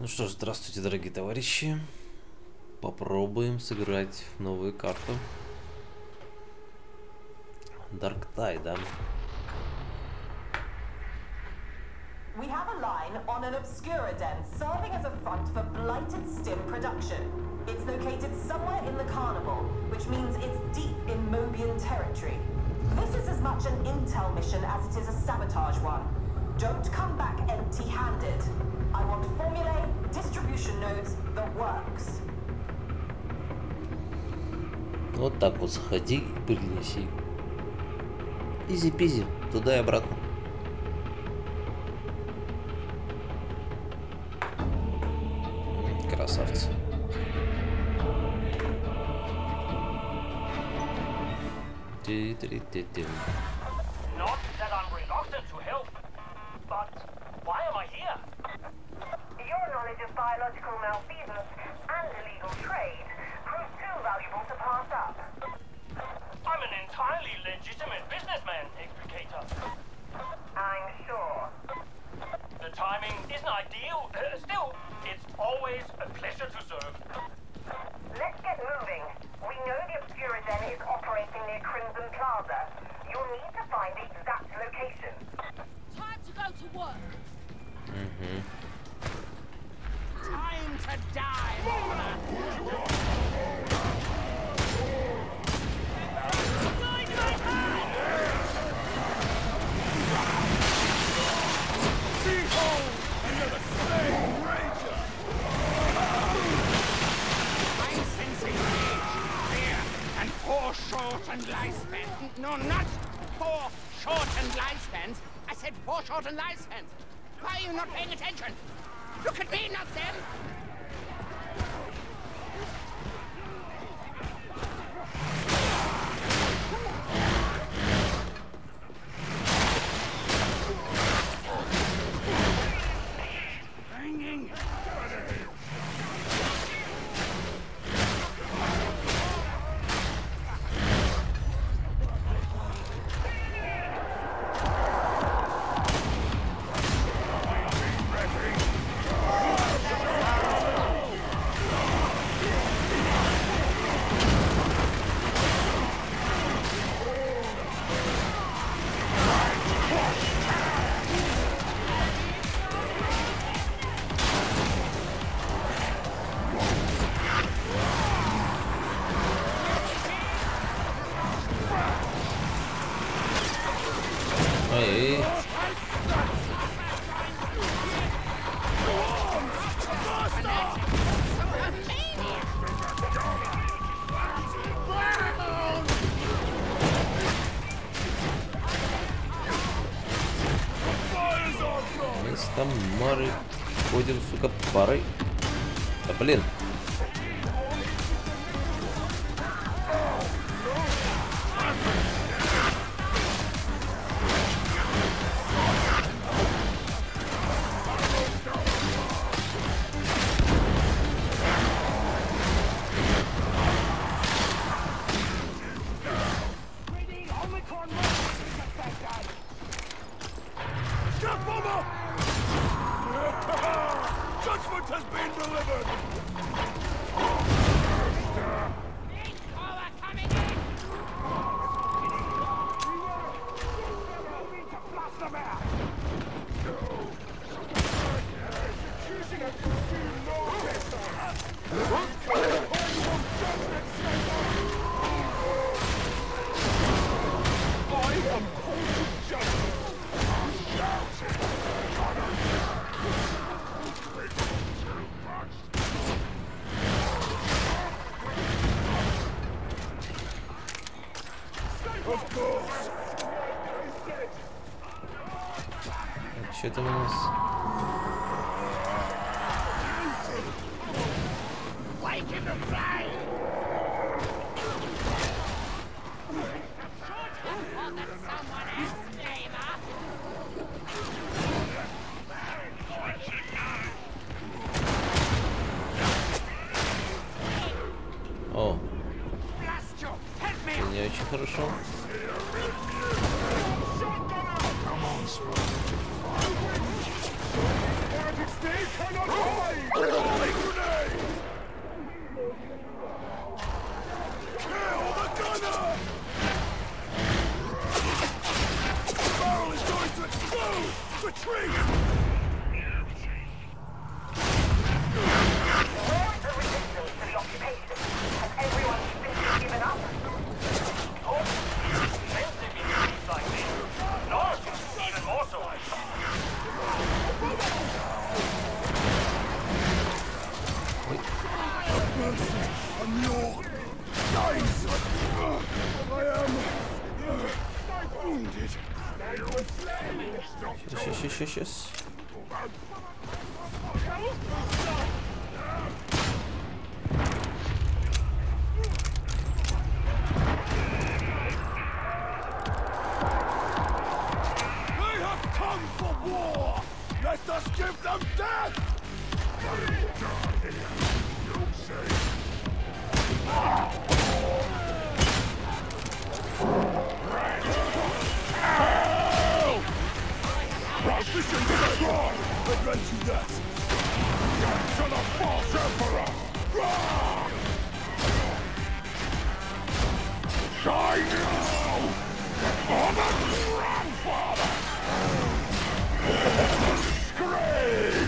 Ну что ж, здравствуйте, дорогие товарищи. Попробуем сыграть в новую карту. Dark Tide, да? We have a line on an Obscura den serving as a front for blighted stim production. It's located somewhere in the Carnival, which means it's deep in Mobian territory. This is as much an intel mission as it is a sabotage one. Don't come back empty-handed. I want formulae, distribution nodes, the works. Вот так вот сходи и принеси. Изи-пизи, туда и обратно. Красавцы. Not that I'm reluctant to help, but why am I here? Your knowledge of biological malfeasance and illegal trade proves too valuable to pass up. I'm an entirely legitimate businessman, Explicator. I'm sure. The timing isn't ideal. Still, it's always a pleasure to serve. Let's get moving. We know the Obscura Den is operating near Crimson Plaza. You'll need to find the exact location. Time to go to work. Mm-hmm. Time to die, Mona. Guide my hand! Behold, another slave ranger! I'm sensing rage, fear, and foreshortened lifespan. No, not foreshortened lifespans. I said foreshortened lifespans. Why are you not paying attention? Look at me, not them! Hanging! Эй, мы с Тамарой ходим, сука, парой. Да блин. Jump bomber! Judgment has been delivered! Of course! Что там у нас? Wake him to fly! Someone else, neighbor! О, Blast you! Help me! это не очень хорошо. Come on, Smoke. Heretic State! cannot hide! Throwing grenade! Kill the gunner! The barrel is going to explode! Retreat! Where is the resistance to the occupation? Has everyone simply given up? Oh, defensive units like this. No, even more so. Mercy on your guys! I am wounded. Сейчас. They have come for war! Let us give them death! Mission strong! I grant you that! To the false emperor! Shine now! For the grandfather! Scream!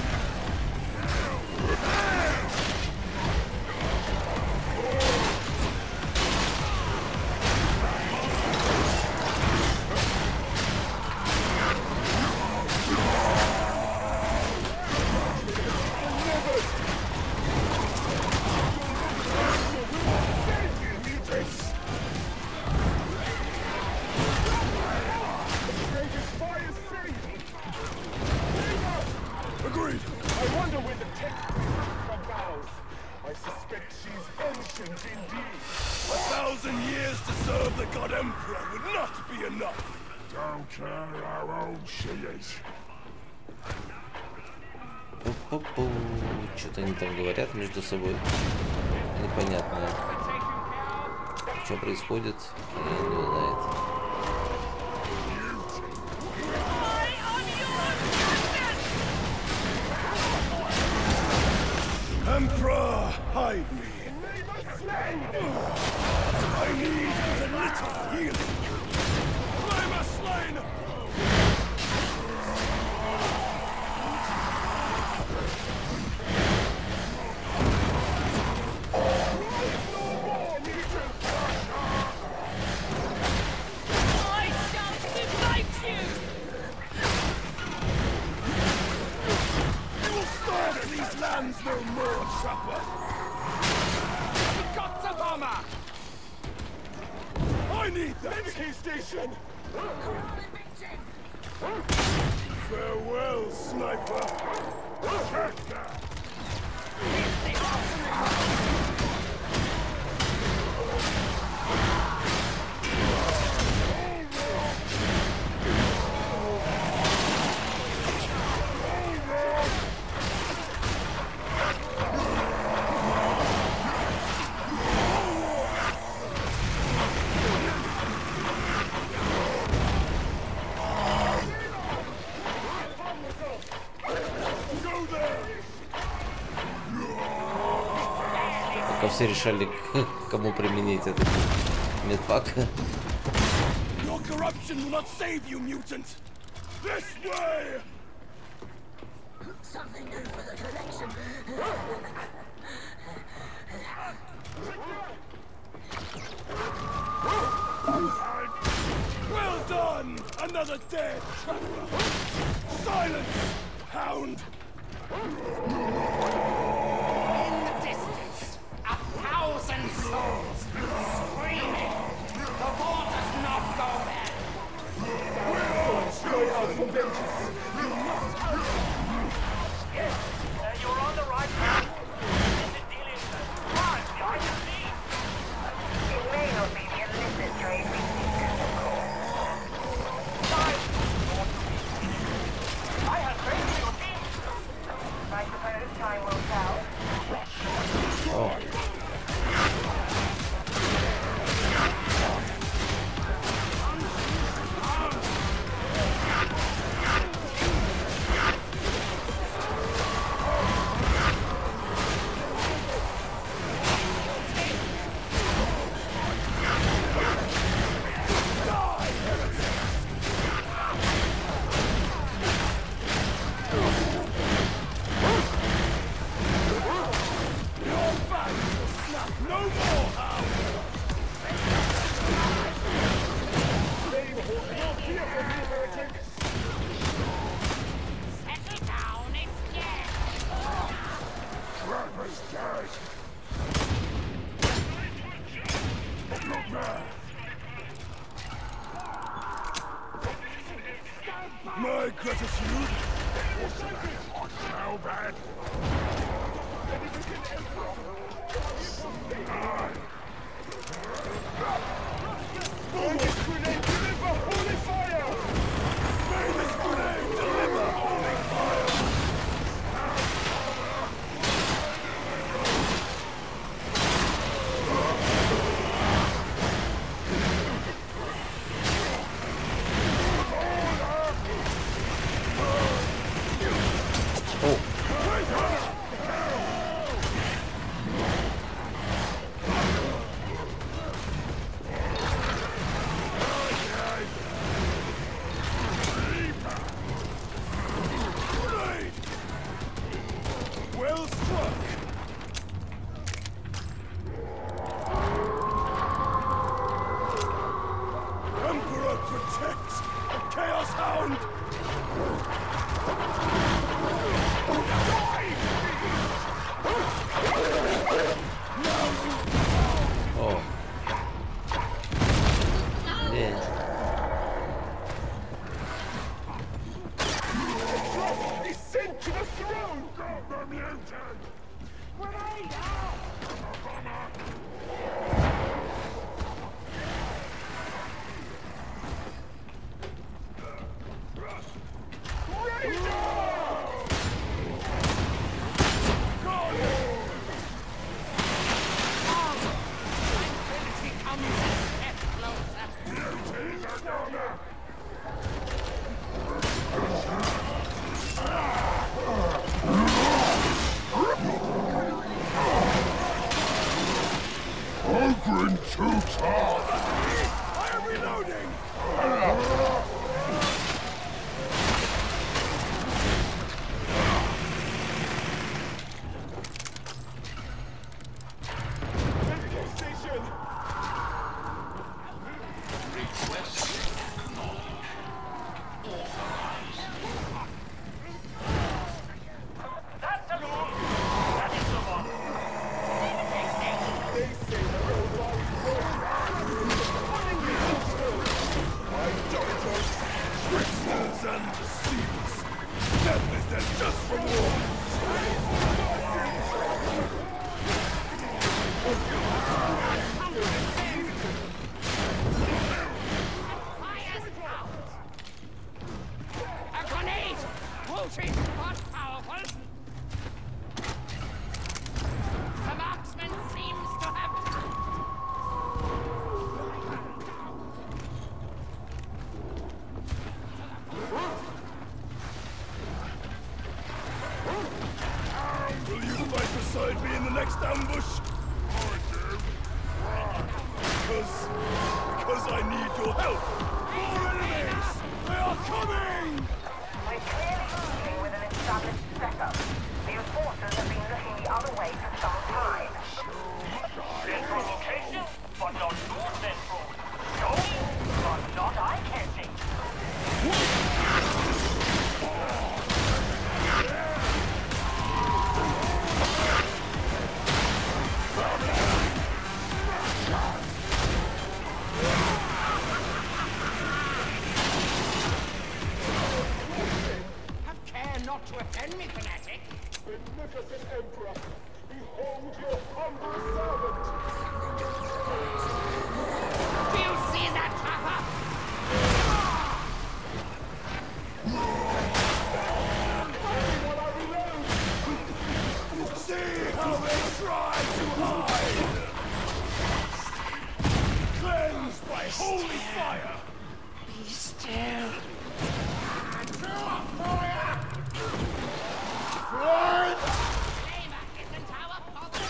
Agreed. I wonder where the text from Battles. I suspect she's ancient indeed. 1,000 years to serve the God Emperor would not be enough. Don't care how old she is. Пу-пу-пу. Что-то они там говорят между собой. Непонятное. Что происходит? Я не знаю. Emperor, hide me. I need a little healing. I'm a slain. Lands no more, trapper! Got the bomber! I need that! Medicaid station! Farewell, sniper! Пока все решали, кому применить этот медпак. Your corruption will not save you, mutant! This way! Something new for the collection. Well done! Another dead trapper! Silence, hound! In the distance, 1,000 souls screaming. The war does not go back. You're on the right path. This is dealing with crimes behind the scenes. It may not be the illicit trade we seek, of course. I have faith in your team. I suppose time Well struck! Emperor protect! A Chaos Hound! Oh. Блин. Descend to the throne! The mutant! Grenade out! Ogren too tall! I am reloading! Medical station! That's a move. That is the one. They say the robot I don't know. Tricksters and deceivers! Death is their just reward! A grenade! Whoopsie, not powerful. The marksman seems to have talent. Will you fight beside me in the next ambush? Because I need your help! More enemies! They are coming! We're clearly dealing with an established setup. The enforcers have been looking the other way for some time. Central location, but not too central. Showy, but not eye-catching. Have care not to offend me, fanatic. Magnificent Emperor, behold your humble servant! Do you see that, Trapper? While I reload! See how they try to hide! Cleansed by holy fire! Be still. Stay back in the tower for the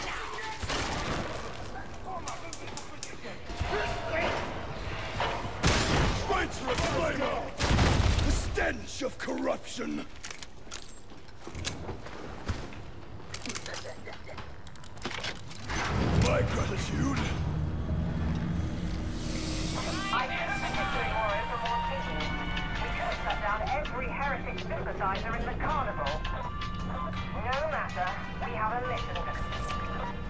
Traitorous flamer! The stench of corruption! My gratitude! I couldn't think doing more implementation. We could have shut down every heretic sympathizer in the carnival. No matter, we have a mission to complete.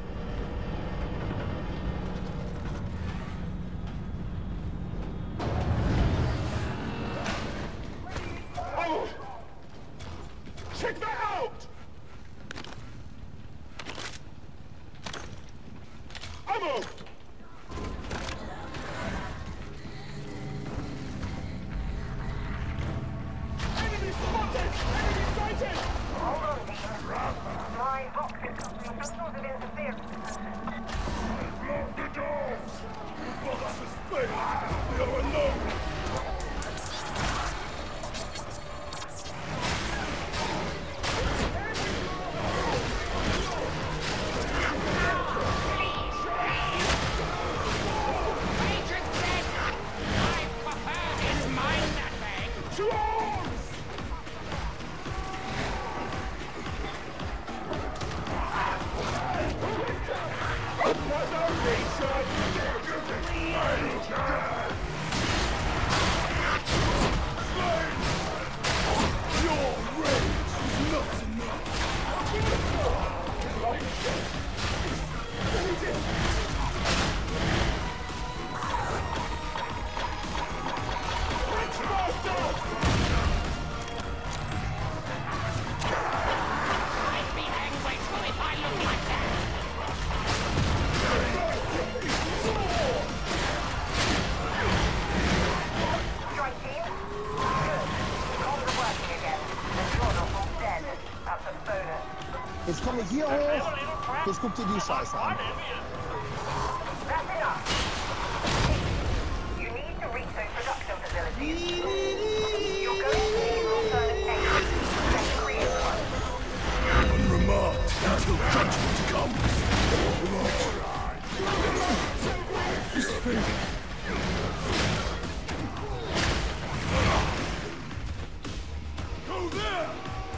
Oh! Check that out! Ammo! Enemy spotted! Enemy sighted! Hold on, Dean. My box is causing some sort of interference. Lock the doors! The box has failed! We are alone! Jetzt komme ich hier hoch. Jetzt guck dir die Scheiße an. That's enough. You need to reach those production facilities. You're going to need an alternate exit. Let's create one. Unremarked until judgment comes. This thing. Go there!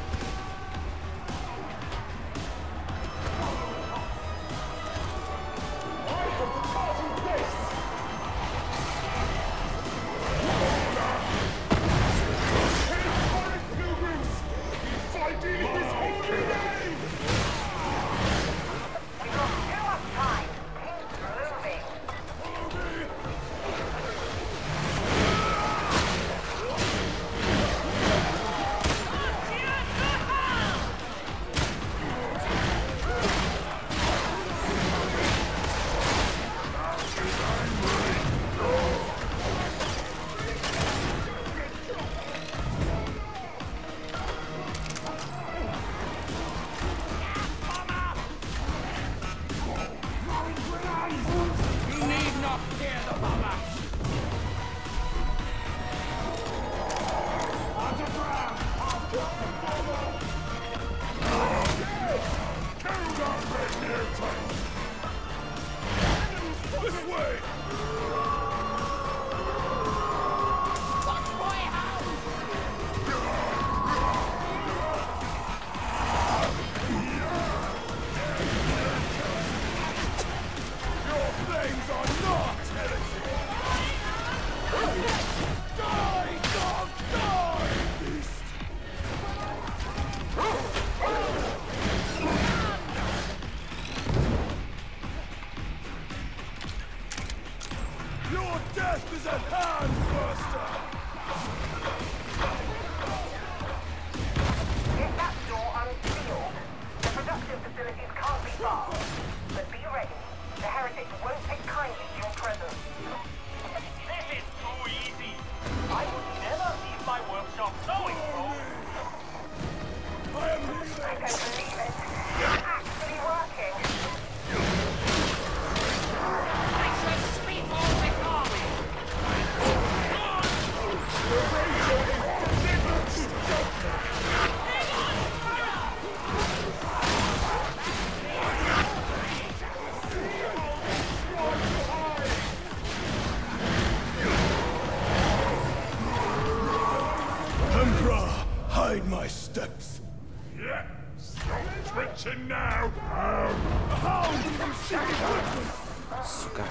Сука.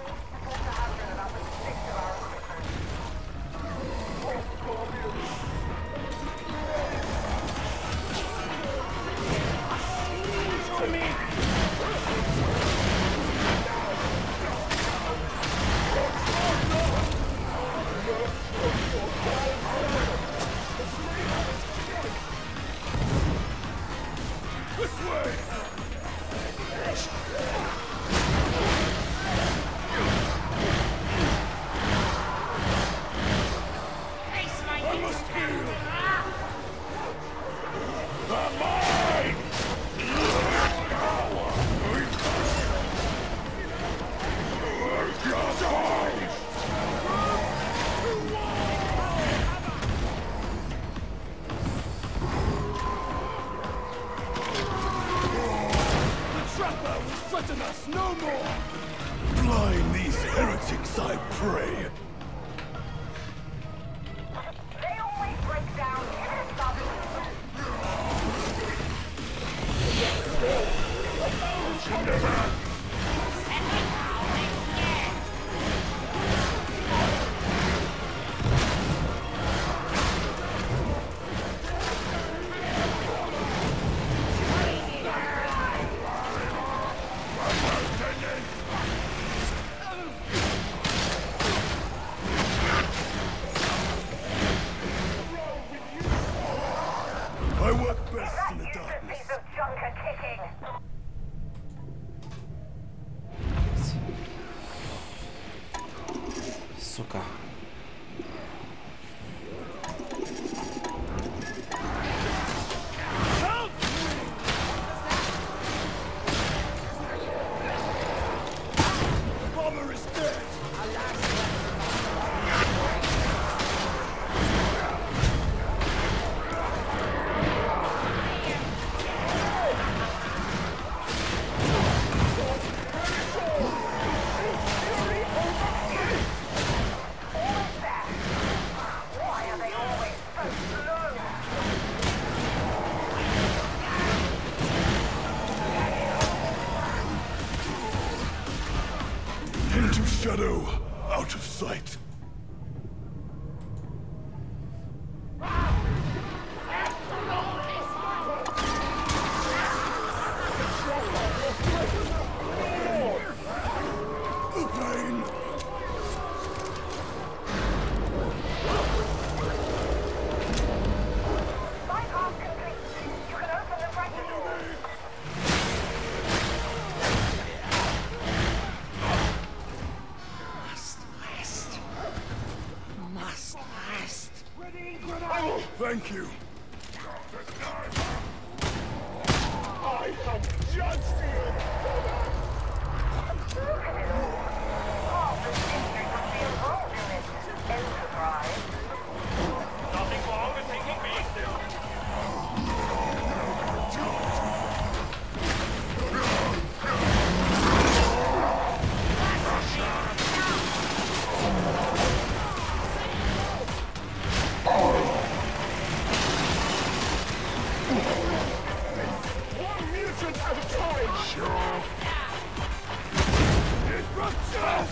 Threaten us no more! Blind these heretics, I pray! They always break down in sudden. I work best in the darkness. Piece of junker kicking. Сука. Shadow, out of sight. The pain. Bypass complete. You can open the bracket door. Must rest. Oh, thank you. I have judged you. Half the district would be involved in this enterprise. Nothing wrong with thinking big. One mutant at a time. Sure. It protects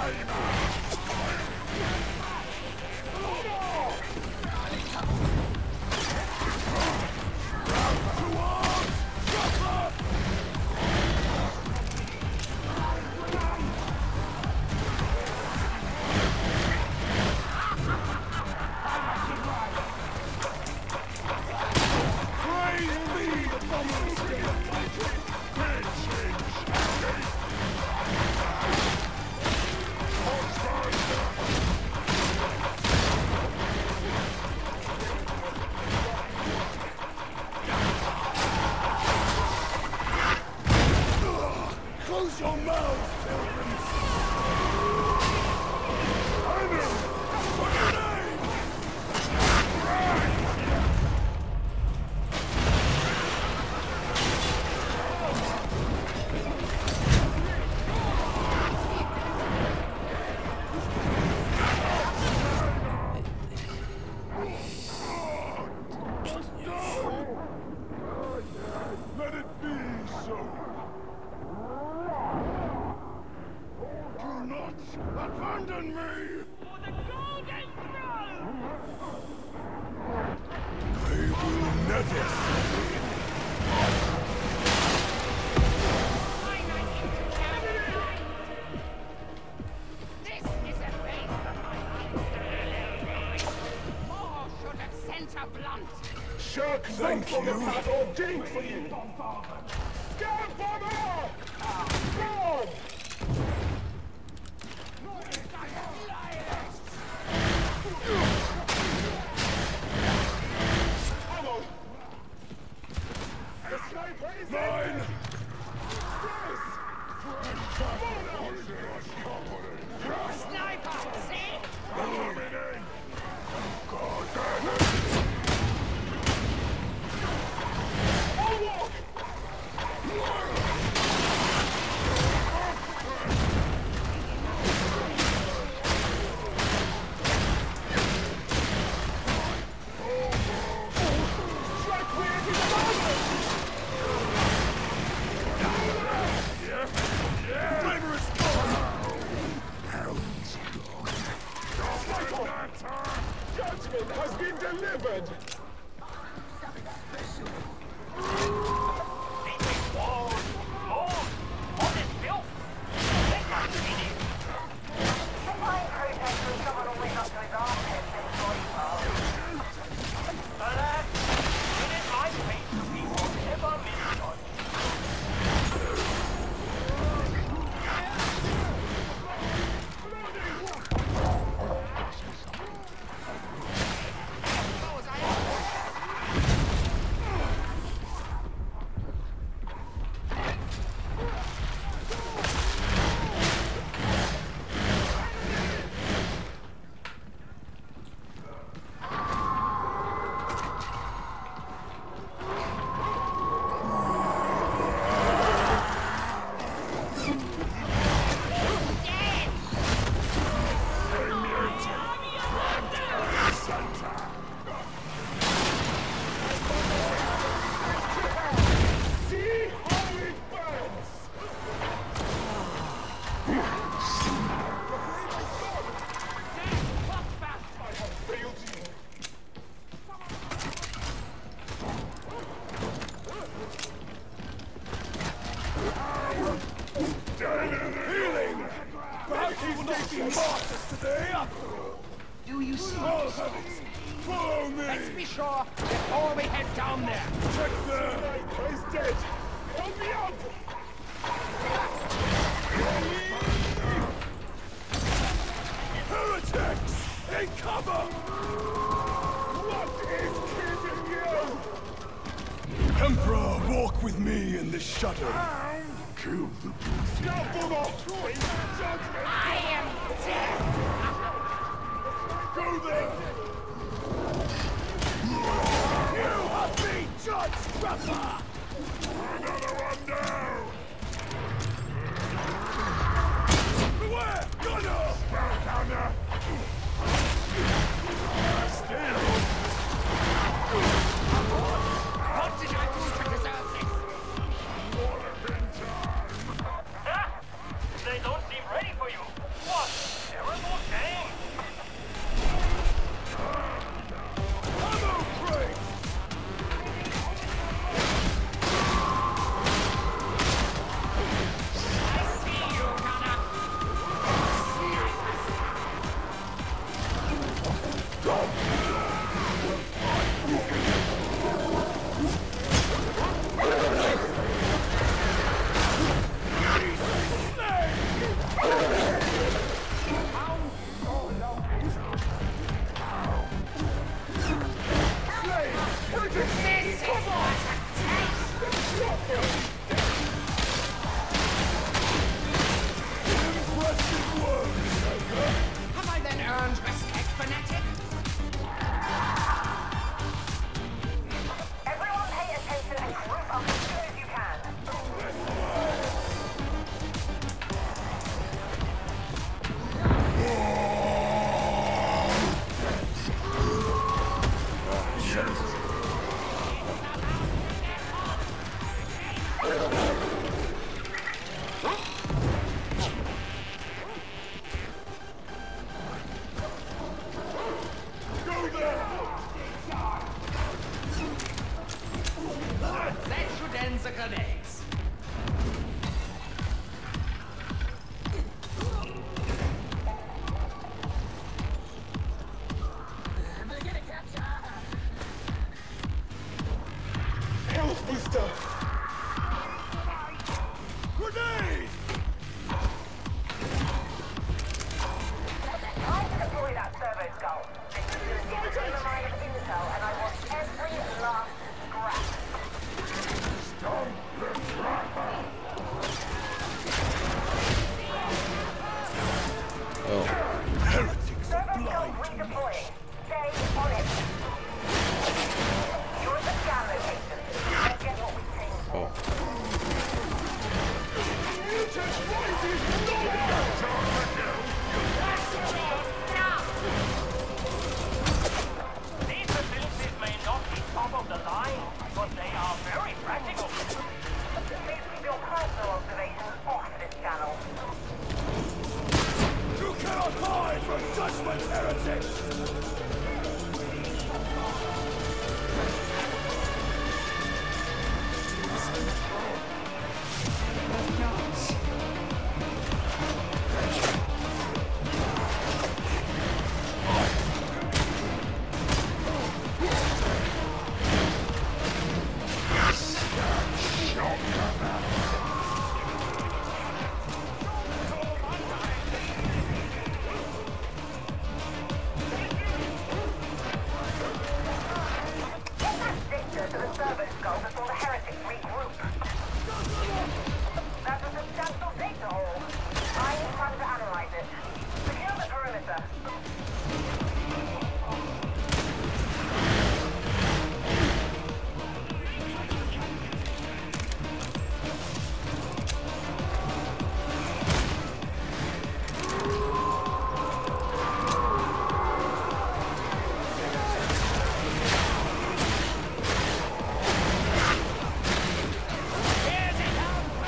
Close your mouths, pilgrims! Honor! What's your name? Let it be so. Do not abandon me! For the Golden Throne! I will never surrender. This is a race for my life. More should have sent a blunt. Shirk, thank you. Or dink for you. Scan bomber! Run! Ammo! The sniper is Mine! Sniper, see? Flavor martyrs today, after all. Do you see? I'll have it. Follow me. Let's be sure before we head down there. Check there. He's dead. Help me out. Heretics! In cover! What is keeping you? Emperor, walk with me in the shadow. Kill the beast. Now for the judgment! I am dead! Go there! You have been judged, Scrapper! Another one down! Beware! Gunner! Spellbounder! Still! What did I do to deserve this? Huh? They don't seem ready for you. What? Terrible game. Ammo crate! I see you, Gunner. Have I then earned respect, fanatic? Everyone pay attention and group up as soon as you can. Go there! That should end the grenades. Health booster! Grenade! Time to deploy that servo skull. This is the beginning of the line of intel, and I want every last scrap. Stop the trapper! Oh, Heretics are Servo skull blind. redeploying. Stay on it. You're at the scan location. Let's get what we came for. oh. Mutant rises! These facilities may not be top of the line, but they are very practical. Please keep your personal observations off this channel. You cannot hide from judgment, heretics! Get that data to the servo skull before the heretics regroup. That's a substantial data haul. I need time to analyze it. Secure the perimeter. Here's it,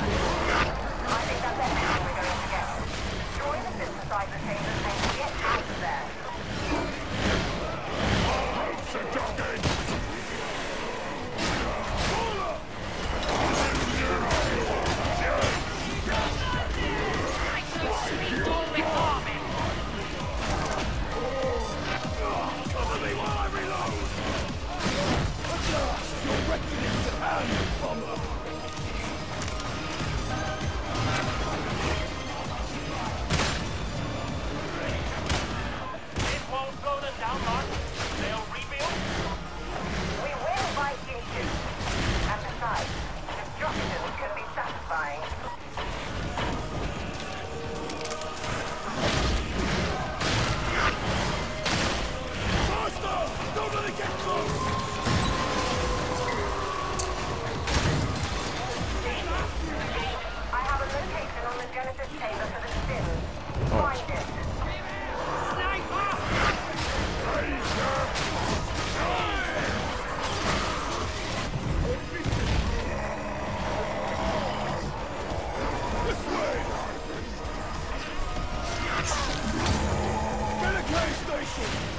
destruction can be satisfying. Faster! Don't let it get close! I have a location on the Genesis chamber for the Sims. Find it. This way! Medicaid station!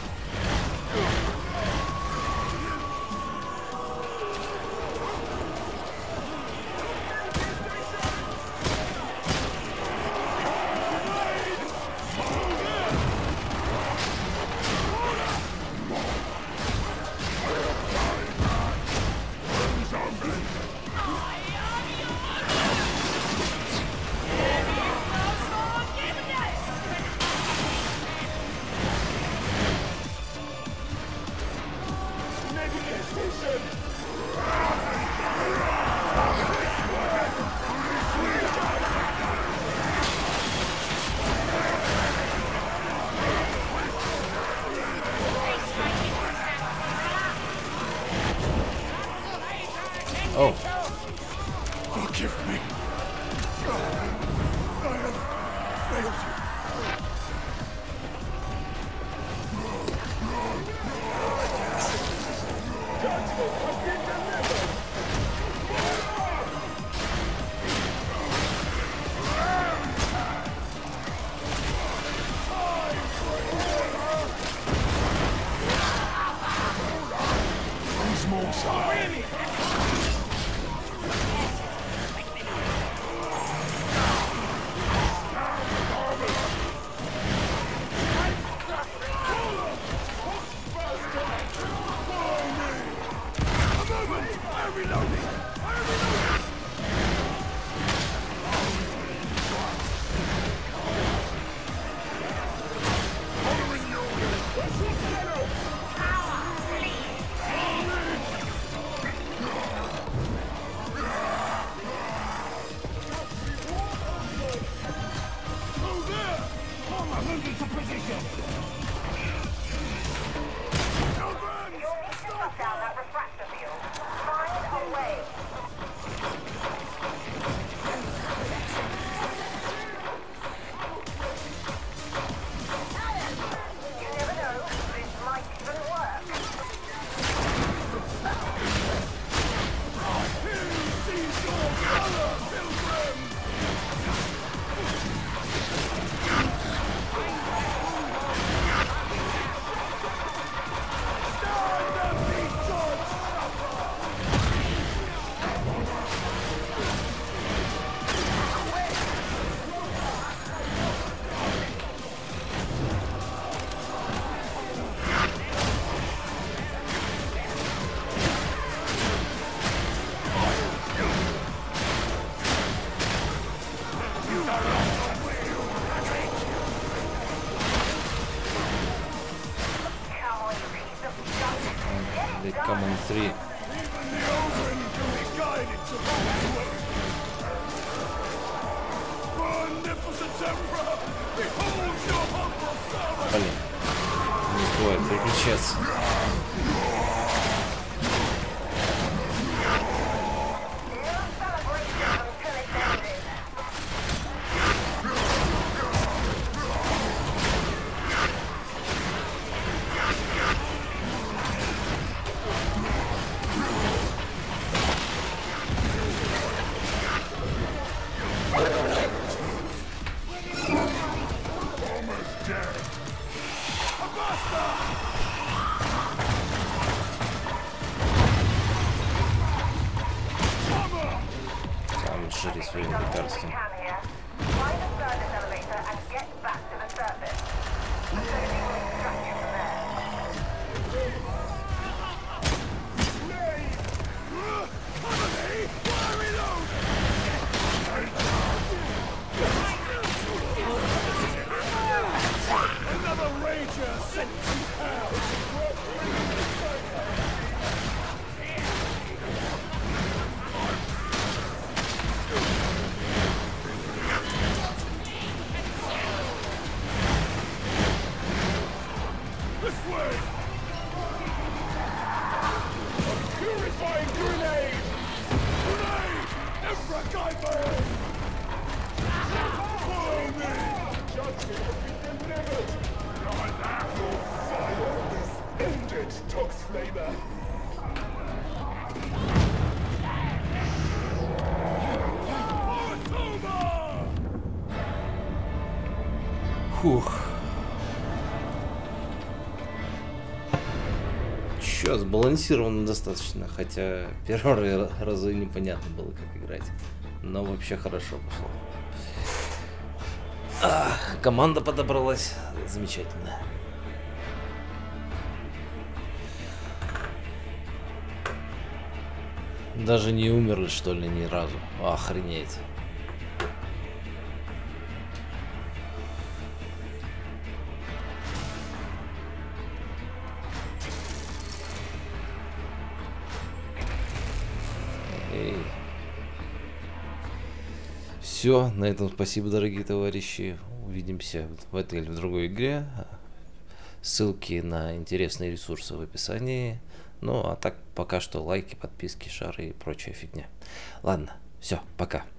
Oh, Forgive me. I have failed you. Small side. Down that refractor field. Find a way. You never know. This might even work. Seize your color, pilgrim! they come on 3. Even the open can be guided to the right way. Magnificent Emperor, behold your humble servant! Блин, не стоит переключаться. Шире своим лекарством. Another rager sent to hell! Фух. Чё, сбалансировано достаточно, хотя первые разы непонятно было, как играть. Но вообще хорошо пошло. Команда подобралась. Замечательно. Даже не умерли, что ли, ни разу. Охренеть. Все, на этом спасибо, дорогие товарищи. Увидимся в этой или в другой игре. Ссылки на интересные ресурсы в описании. Ну, а так, пока что лайки, подписки, шары и прочая фигня. Ладно, все, пока.